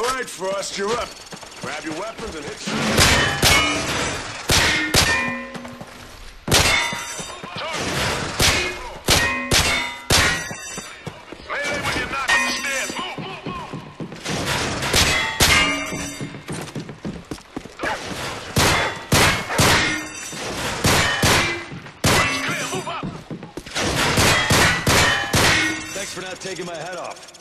right, Frost, you're up. Grab your weapons and hit melee when you're not on the stairs. Move, move, move. It's clear, move up. Thanks for not taking my head off.